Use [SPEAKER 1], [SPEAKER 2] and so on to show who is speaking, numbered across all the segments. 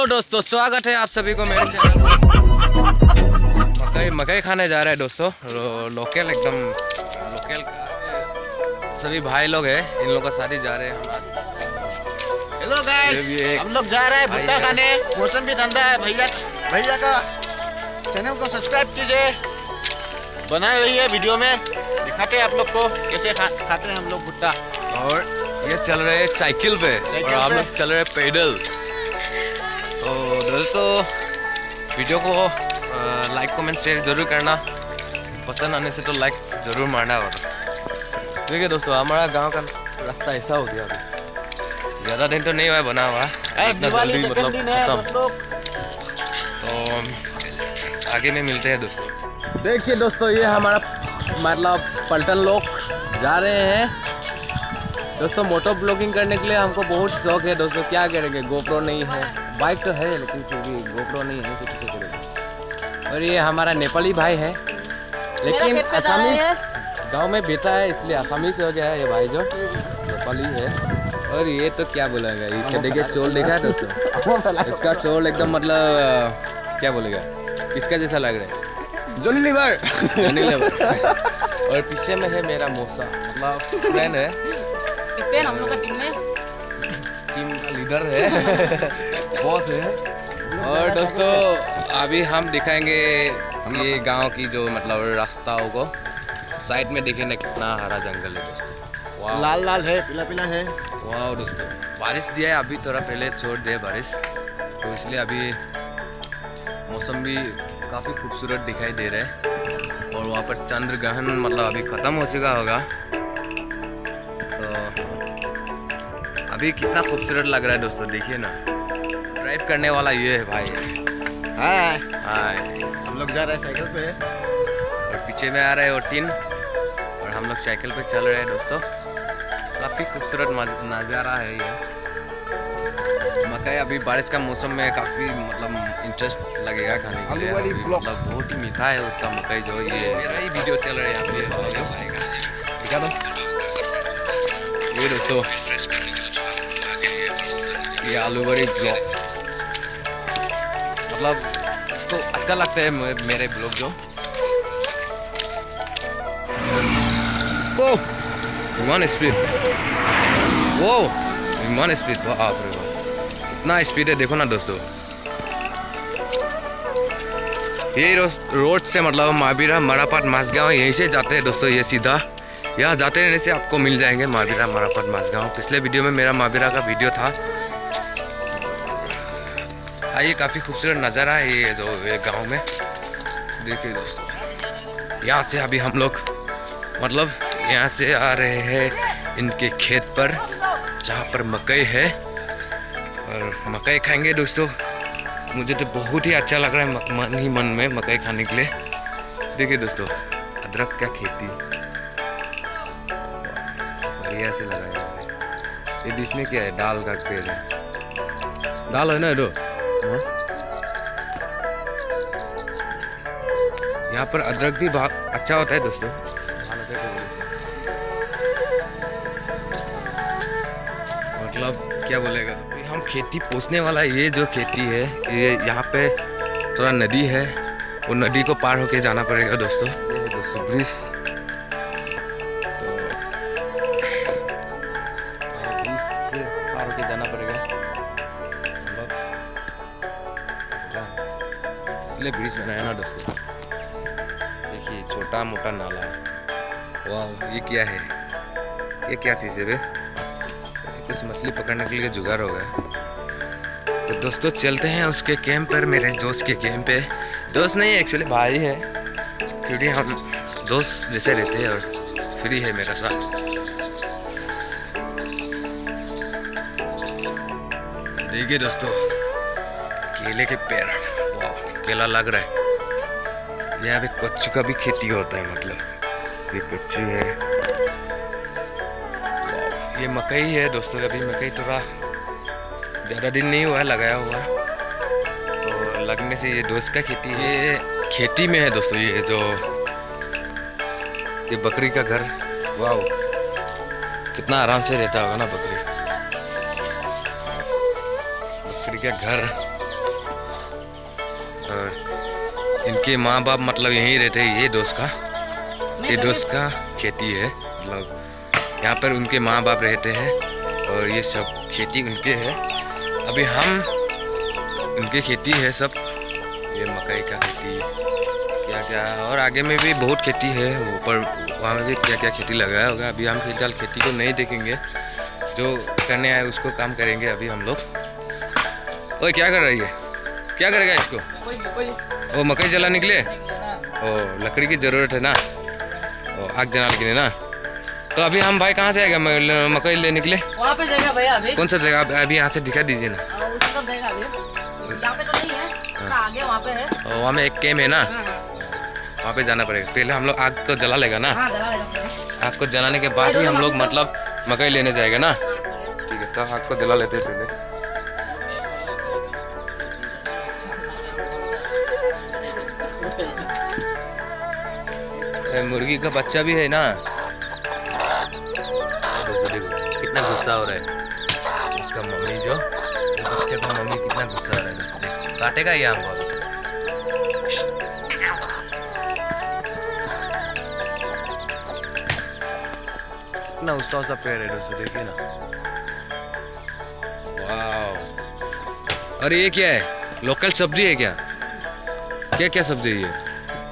[SPEAKER 1] दोस्तों, स्वागत है आप सभी को मेरे चैनल। मकई खाने जा रहे हैं दोस्तों। लोकल एकदम लोकल सभी भाई लोग हैं, इन लोगों का शादी जा रहे हैं हम आज।
[SPEAKER 2] हेलो गाइस, हम लोग जा रहे हैं भुट्टा खाने। मौसम भी ठंडा है। भैया का चैनल को सब्सक्राइब कीजिए। बनाए रहिए, वीडियो में दिखाते हैं आप लोग को कैसे खाते हैं हम लोग भुट्टा।
[SPEAKER 1] और ये चल रहे हैं साइकिल पे और हम लोग चल रहे हैं पैदल। तो दोस्तों वीडियो को लाइक कमेंट शेयर जरूर करना, पसंद आने से तो लाइक जरूर मारना होगा। देखिए दोस्तों, हमारा गांव का रास्ता ऐसा हो गया अभी, ज़्यादा दिन तो नहीं हुआ बना हुआ,
[SPEAKER 2] दिवाली
[SPEAKER 1] मतलब
[SPEAKER 2] दिन है
[SPEAKER 1] खत्म। तो आगे में मिलते हैं दोस्तों। देखिए दोस्तों, ये हमारा मतलब पलटन लोग जा रहे हैं दोस्तों। मोटो ब्लॉगिंग करने के लिए हमको बहुत शौक है दोस्तों। क्या करेंगे, गोप्रो नहीं है, बाइक तो है लेकिन फिर भी गोप्रो नहीं है तो कैसे करेंगे। और ये हमारा नेपाली भाई है, लेकिन आसामी गांव में बेटा है इसलिए आसामी से हो गया है। ये भाई जो नेपाली है। और ये तो क्या बोलेगा, इसका देखिए चोल देखा है दोस्तों, इसका चोल एकदम मतलब क्या बोलेगा, किसका जैसा लग रहा है,
[SPEAKER 2] जॉनी लीवर।
[SPEAKER 1] और पीछे में है मेरा मौसा, मतलब फ्रेंड है,
[SPEAKER 3] हम लोग का
[SPEAKER 1] टीम का लीडर है, बॉस है। और दोस्तों अभी हम दिखाएंगे ये गांव की जो मतलब रास्ताओं को। साइड में देखें ना कितना हरा जंगल है दोस्तों। वाह,
[SPEAKER 2] लाल लाल है, पीला पीला है।
[SPEAKER 1] वाह दोस्तों, बारिश दिया है अभी, थोड़ा पहले छोड़ दिया बारिश, तो इसलिए अभी मौसम भी काफ़ी खूबसूरत दिखाई दे रहा है। और वहाँ पर चंद्र ग्रहण मतलब अभी ख़त्म हो चुका होगा, तो अभी कितना खूबसूरत लग रहा है दोस्तों। देखिए ना, ड्राइव करने वाला ये है भाई।
[SPEAKER 2] हाय
[SPEAKER 1] हाय,
[SPEAKER 2] हम लोग जा रहे हैं साइकिल पे
[SPEAKER 1] और पीछे में आ रहे हैं और टीन, और हम लोग साइकिल पे चल रहे हैं दोस्तों। काफ़ी खूबसूरत नज़ारा है ये। मकई अभी बारिश का मौसम में काफ़ी मतलब इंटरेस्ट लगेगा खाने के लिए। मतलब बहुत ही मीठा है उसका मकई जो। ये मेरा ही वीडियो चल रहा है यहाँ पे। ये दोस्तों ये आलू बड़ी ब्लॉग, मतलब इसको अच्छा लगता है मेरे ब्लॉग जो। ओह विमान स्पीड, वो विमान स्पीड, बाप रे बाप, इतना स्पीड है देखो ना दोस्तों। ये रोड से मतलब महावीरा मरापाट मासगांव यहीं से जाते हैं दोस्तों। ये सीधा यहाँ जाते रहने से आपको मिल जाएंगे महावीरा मरापाट मासगांव। पिछले वीडियो में मेरा महावीरा का वीडियो था। ये काफ़ी खूबसूरत नज़ारा है ये जो ये गांव में। देखिए दोस्तों, यहाँ से अभी हम लोग मतलब यहाँ से आ रहे हैं इनके खेत पर जहाँ पर मकई है, और मकई खाएंगे दोस्तों। मुझे तो बहुत ही अच्छा लग रहा है मन ही मन में मकई खाने के लिए। देखिए दोस्तों, अदरक का खेती बढ़िया से लगाया है। ये बीच में क्या है, दाल का पेड़ है, दाल है ना ये। यहाँ पर अदरक भी बहुत अच्छा होता है दोस्तों। मतलब क्या बोलेगा, हम खेती पोसने वाला ये जो खेती है, ये यहाँ पे थोड़ा नदी है, वो नदी को पार होके जाना पड़ेगा दोस्तों। ये है दोस्तों ब्रिज, तो ब्रिज से पार होके जाना पड़ेगा, इसलिए ब्रिज बनाया ना दोस्तों। देखिए छोटा मोटा नाला है। वाह, ये क्या है, ये क्या चीज़ है बे? कुछ मछली पकड़ने के लिए जुगाड़ होगा। तो दोस्तों चलते हैं उसके कैंप पर, मेरे दोस्त के कैंप पे। दोस्त नहीं एक्चुअली भाई है, क्योंकि हम दोस्त जैसे रहते हैं और फ्री है मेरा साथ। देखिए दोस्तों, केले के पेड़, वाह केला लग रहा है। यहाँ पे कच्चू का भी खेती होता है, मतलब ये कच्चू है। ये मकई है दोस्तों। अभी मकई थोड़ा ज़्यादा दिन नहीं हुआ है लगाया हुआ, तो लगने से ये दोस्त का खेती है। ये खेती में है दोस्तों, ये जो ये बकरी का घर, वाह कितना आराम से रहता होगा ना बकरी का घर। और इनके माँ बाप मतलब यहीं रहते हैं। ये दोस्त का खेती है, मतलब यहाँ पर उनके माँ बाप रहते हैं और ये सब खेती उनके है। अभी हम उनके खेती है सब, ये मकई का खेती क्या क्या, और आगे में भी बहुत खेती है, ऊपर वहाँ में भी क्या क्या खेती लगाया होगा। अभी हम फिलहाल खेती को नहीं देखेंगे, जो करने आए उसको काम करेंगे अभी हम लोग। ओए क्या कर रही है, क्या करेगा इसको? वो मकई जला निकले, ओ लकड़ी की ज़रूरत है ना, ओ आग जलाने के लिए ना। तो अभी हम भाई कहाँ से आएगा मकई ले निकले?
[SPEAKER 3] वहाँ पे जगह भैया अभी।
[SPEAKER 1] कौन सा जगह? अभी यहाँ से दिखा दीजिए ना।
[SPEAKER 3] उस तरफ जगह अभी, यहाँ पे तो नहीं है, आगे वहाँ पे है।
[SPEAKER 1] वहाँ में एक कैम्प है ना, वहाँ पे जाना पड़ेगा। पहले हम लोग आग को जला लेगा ना, आग को जलाने के बाद ही हम लोग मतलब मकई लेने जाएगा ना। ठीक है, तो आग को जला लेते हैं पहले। मुर्गी का बच्चा भी है ना, देखो कितना गुस्सा हो रहा है इसका मम्मी, जो बच्चे का मम्मी कितना गुस्सा हो रहा है। देखो काटेगा ये हमको। कितना उत्साह पेड़ है दोस्तों, देखिए ना। वाह, अरे ये क्या है? लोकल सब्जी है क्या? क्या क्या सब्जी है ये?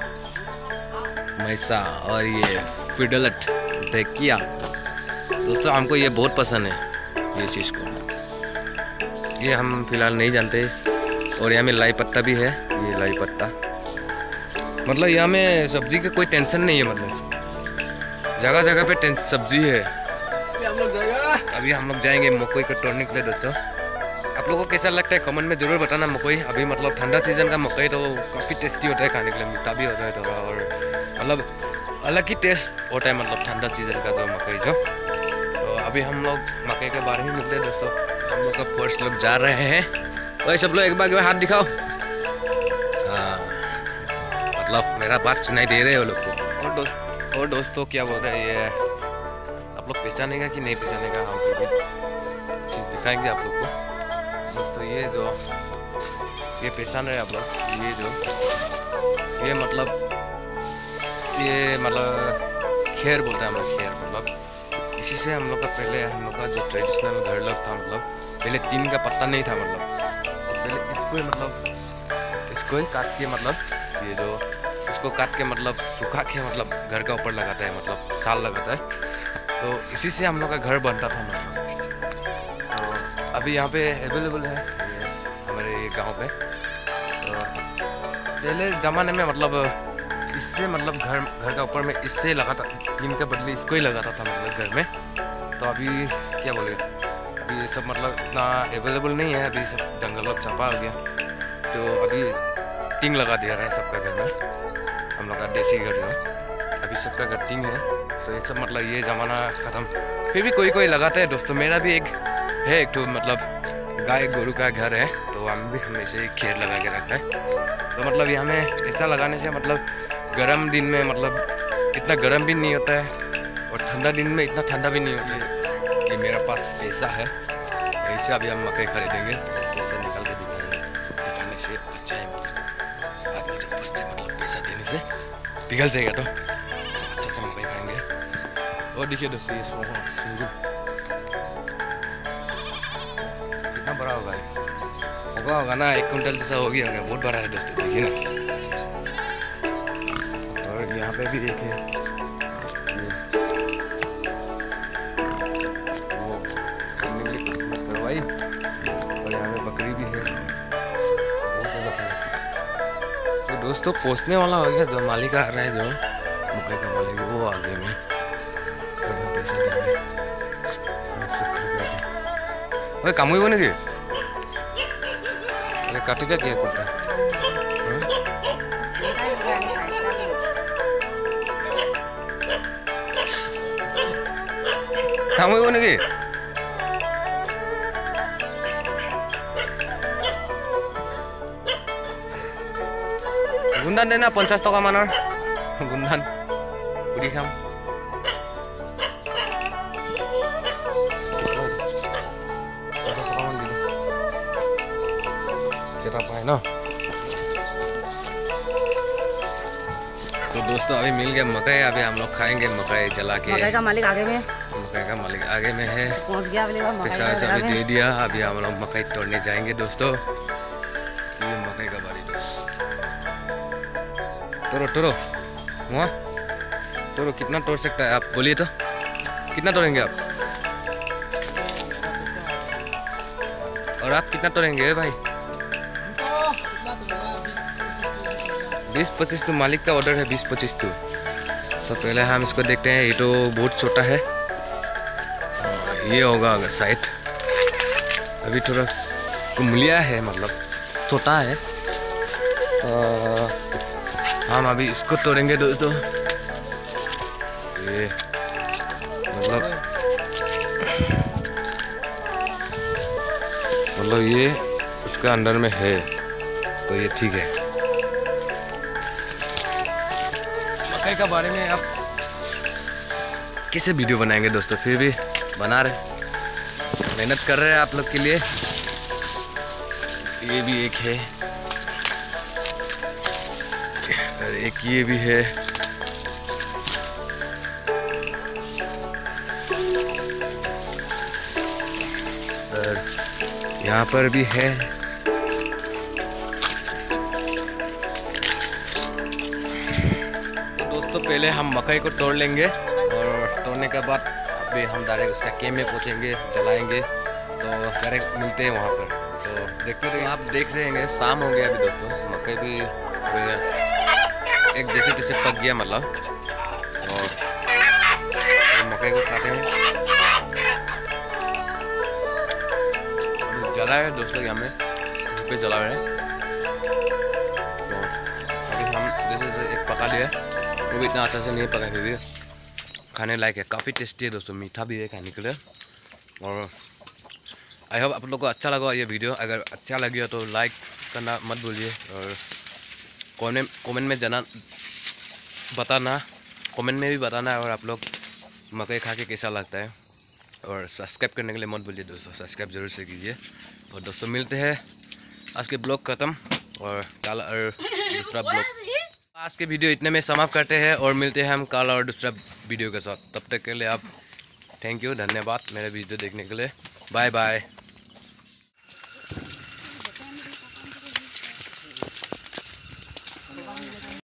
[SPEAKER 1] मैसा और ये फिडलट ढेकिया। दोस्तों हमको ये बहुत पसंद है ये चीज़ को, ये हम फिलहाल नहीं जानते। और यहाँ में लाई पत्ता भी है, ये लाई पत्ता, मतलब यहाँ में सब्जी का कोई टेंशन नहीं है, मतलब जगह जगह पे सब्जी है। अभी हम लोग जाएंगे मकई को तोड़ने के लिए। दोस्तों आप लोगों को कैसा लगता है कमेंट में ज़रूर बताना। मकई अभी मतलब ठंडा सीजन का मकई तो काफ़ी टेस्टी होता है खाने के लिए, मीठा भी होता है थोड़ा, और मतलब अलग ही टेस्ट होता है मतलब ठंडा सीजन का जो मकई जो। तो अभी हम लोग मकई के बारे में निकले दोस्तों, हम लोग का फर्स्ट लोग जा रहे हैं। वही सब लोग एक बार हाथ दिखाओ। हाँ, मतलब मेरा बात सुनाई दे रहे है वो लोग को। और दोस्तों क्या बोलते हैं ये, आप लोग पहचानेगा कि नहीं पहचानेगा, हम फिर चीज़ दिखाएंगे आप लोग को। दोस्तों ये पहचान रहे आप लोग, ये मतलब खेर बोलते हैं हम लोग, खेर मतलब इसी से हम लोग का पहले हम लोग का जो ट्रेडिशनल घर लोग था, मतलब पहले टीन का पत्ता नहीं था, मतलब पहले इसको ही काट के, मतलब ये जो इसको काट के मतलब सुखा के मतलब घर का ऊपर लगाता है, मतलब साल लगाता है। तो इसी से हम लोग का घर बनता था मतलब। तो अभी यहाँ पे अवेलेबल है हमारे गांव पे। तो पहले ज़माने में मतलब इससे मतलब घर का ऊपर में इससे लगाता, टीन के बदले इसको ही लगाता था मतलब घर में। तो अभी क्या बोले, अभी ये सब मतलब इतना अवेलेबल नहीं है, अभी सब जंगल अब छपा हो गया, तो अभी टीन लगा दिया है सबका घर में। हम लोग का देसी घर जो अभी सबका घर टीन है। तो ये सब मतलब ये ज़माना ख़त्म, फिर भी कोई कोई लगाता है दोस्तों। मेरा भी एक तो मतलब गाय गोरू का घर है, तो हम भी हमेशा ही खेर लगा के रखते हैं। तो मतलब यहाँ में ऐसा लगाने से मतलब गर्म दिन में मतलब इतना गर्म भी नहीं होता है, और ठंडा दिन में इतना ठंडा भी नहीं होता है। ये मेरा पास पैसा है, ऐसे अभी हम मकई खरीदेंगे, पैसा निकाल के दिखाने से अच्छा है। आदमी जब बच्चे मतलब पैसा देने से पिघल जाएगा तो अच्छा से मकई खाएंगे। और देखिए दोस्तों ये कितना बड़ा होगा ना, 1 कुंटल जैसा हो गया, बहुत बड़ा है दोस्तों, देखिए ना। और यहाँ पे भी देखिए वो करवाई, और यहाँ पे बकरी भी है, बहुत ज़्यादा है। तो दोस्तों पोसने वाला हो गया, जो मालिक आ रहा है, जो मकई का मालिक वो आगे में काम ही बनेगी। अरे काटेगा क्या कुत्ता? काम ही बनेगी। गुंदान देना 50 टका माনৰ गुंदान পুৰি খাম। পায় ন। तो दोस्तों अभी मिल गया मकई, अभी हम लोग खाएंगे मकई जला के।
[SPEAKER 3] मकई का मालिक आगे में,
[SPEAKER 1] मकई का मालिक आगे में है,
[SPEAKER 3] पहुंच गया
[SPEAKER 1] पैसा अभी दे दिया। अभी हम लोग मकई तोड़ने जाएंगे दोस्तों। ये मकई का बारी दोस्त, तोड़ो तोड़ो वहाँ तोड़ो। कितना तोड़ सकता है आप बोलिए तो, कितना तोड़ेंगे आप? और आप कितना तोड़ेंगे भाई? 20-25 तो मालिक का ऑर्डर है, 20-25 तो पहले हम इसको देखते हैं। ये तो बहुत छोटा है, ये होगा अगर शायद अभी थोड़ा कुमलिया है, मतलब छोटा है। तो हम अभी इसको तोड़ेंगे दोस्तों। ये मतलब ये इसका अंदर में है, तो ये ठीक है। मकई का बारे में आप कैसे वीडियो बनाएंगे दोस्तों, फिर भी बना रहे, मेहनत कर रहे हैं आप लोग के लिए। ये भी एक है और एक ये भी है। और यहाँ पर भी है। तो दोस्तों पहले हम मकई को तोड़ लेंगे और तोड़ने के बाद अभी हम डायरेक्ट उसका कैंप में पहुँचेंगे, जलाएंगे। तो डायरेक्ट मिलते हैं वहाँ पर। तो देखते रहिए, आप देख रहे हैं शाम हो गया अभी दोस्तों। मकई भी एक जैसे तैसे पक गया मतलब। और मकई को खाते हैं, जला है दोस्तों, यहाँ पे जला रहे हैं। तो अभी हम जैसे एक पका लिया, वो भी इतना अच्छा से नहीं पका, फिर भी खाने लायक है, काफ़ी टेस्टी है दोस्तों, मीठा भी है खाने के लिए। और आई होप आप लोग को अच्छा लगा ये वीडियो। अगर अच्छा लगे तो लाइक करना मत भूलिए और कमेंट में बताना, कमेंट में भी बताना। और आप लोग मकई खा के कैसा लगता है, और सब्सक्राइब करने के लिए मत भूलिए दोस्तों, सब्सक्राइब जरूर से कीजिए। और दोस्तों मिलते हैं, आज के ब्लॉग ख़त्म और कल और दूसरा ब्लॉग। आज के वीडियो इतने में समाप्त करते हैं और मिलते हैं हम कल और दूसरा वीडियो के साथ। तब तक के लिए आप थैंक यू, धन्यवाद मेरे वीडियो देखने के लिए। Bye bye.